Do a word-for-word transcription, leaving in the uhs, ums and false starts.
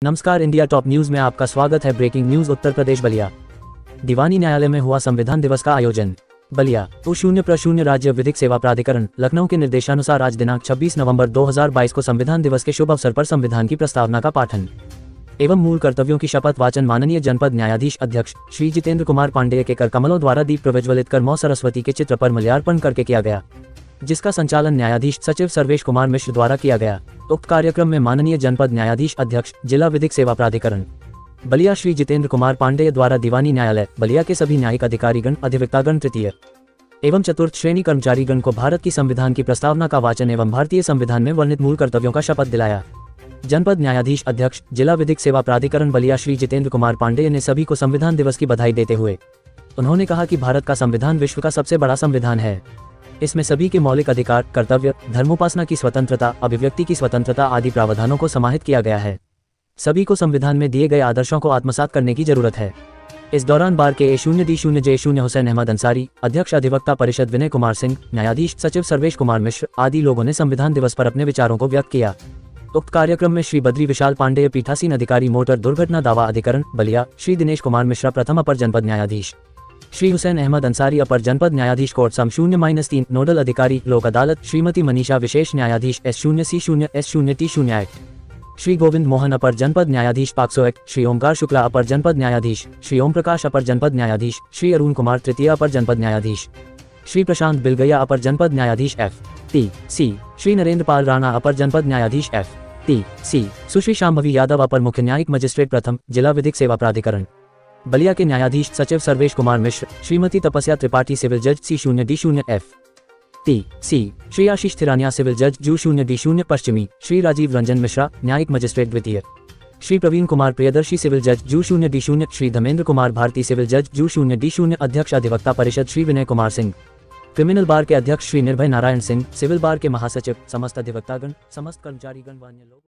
नमस्कार, India top news में आपका स्वागत है। Breaking news. उत्तर प्रदेश बलिया दीवानी न्यायालय में हुआ संविधान दिवस का आयोजन। बलिया टू शून्य प्रशून्य राज्य विधिक सेवा प्राधिकरण लखनऊ के निर्देशानुसार आज दिनांक छब्बीस नवंबर दो हज़ार बाईस को संविधान दिवस के शुभ अवसर पर संविधान की प्रस्तावना का पाठन एवं मूल कर्तव्यों की शपथ वाचन माननीय जनपद न्यायाधीश अध्यक्ष श्री जितेंद्र कुमार पांडेय के कर कमलों द्वारा दीप प्रज्वलित कर मौ सरस्वती के चित्र पर माल्यार्पण करके किया गया, जिसका संचालन न्यायाधीश सचिव सर्वेश कुमार मिश्र द्वारा किया गया। उक्त कार्यक्रम में माननीय जनपद न्यायाधीश अध्यक्ष जिला विधिक सेवा प्राधिकरण बलिया श्री जितेंद्र कुमार पांडेय द्वारा दीवानी न्यायालय बलिया के सभी न्यायिक अधिकारीगण, अधिवक्तागण, तृतीय एवं चतुर्थ श्रेणी कर्मचारीगण को भारत की संविधान की प्रस्तावना का वाचन एवं भारतीय संविधान में वर्णित मूल कर्तव्यों का शपथ दिलाया। जनपद न्यायाधीश अध्यक्ष जिला विधिक सेवा प्राधिकरण बलिया श्री जितेंद्र कुमार पांडेय ने सभी को संविधान दिवस की बधाई देते हुए उन्होंने कहा कि भारत का संविधान विश्व का सबसे बड़ा संविधान है। इसमें सभी के मौलिक अधिकार, कर्तव्य, धर्मोपासना की स्वतंत्रता, अभिव्यक्ति की स्वतंत्रता आदि प्रावधानों को समाहित किया गया है। सभी को संविधान में दिए गए आदर्शों को आत्मसात करने की जरूरत है। इस दौरान बार के ए शून्य डी शून्य जे शून्य हुसैन अहमद अंसारी, अध्यक्ष अधिवक्ता परिषद विनय कुमार सिंह, न्यायाधीश सचिव सर्वेश कुमार मिश्र आदि लोगों ने संविधान दिवस पर अपने विचारों को व्यक्त किया। उक्त कार्यक्रम में श्री बद्री विशाल पांडेय, पीठासीन अधिकारी मोटर दुर्घटना दावा अधिकरण बलिया, श्री दिनेश कुमार मिश्रा प्रथम अपर जनपद न्यायाधीश, श्री हुसैन अहमद अंसारी अपर जनपद न्यायाधीश कोर्ट सम शून्य माइनस तीन नोडल अधिकारी लोक अदालत, श्रीमती मनीषा विशेष न्यायाधीश एस शून्य सी शून्य एस शून्य टी शून्य एक्ट, श्री गोविंद मोहन अपर जनपद न्यायाधीश पाक्सो एक्ट, श्री ओमकार शुक्ला अपर जनपद न्यायाधीश, श्री ओम प्रकाश अपर जनपद न्यायाधीश, श्री अरुण कुमार तृतीय अपर जनपद न्यायाधीश, श्री प्रशांत बिलगैया अपर जनपद न्यायाधीश F T C, Shri Narendra Pal Rana अपर जनपद न्यायाधीश एफ टी सी, सुश्री शांभवी यादव अपर मुख्य न्यायिक मजिस्ट्रेट प्रथम जिला विधिक सेवा प्राधिकरण बलिया के न्यायाधीश सचिव सर्वेश कुमार मिश्र, श्रीमती तपस्या त्रिपाठी सिविल जज सी शून्य डी शून्य F T C, Shri Ashish Thirania civil जज जू शून्य डी शून्य पश्चिमी, श्री राजीव रंजन मिश्रा न्यायिक मजिस्ट्रेट द्वितीय, श्री प्रवीण कुमार प्रियदर्शी सिविल जज जू शून्य डी शून्य, श्री धर्मेंद्र कुमार भारती सिविल जज जू शून्य डी शून्य, अध्यक्ष अधिवक्ता परिषद श्री विनय कुमार सिंह, क्रिमिनल बार के अध्यक्ष श्री निर्भय नारायण सिंह, सिविल बार के महासचिव, समस्त अधिवक्तागण, समस्त कर्मचारीगण व अन्य लोग।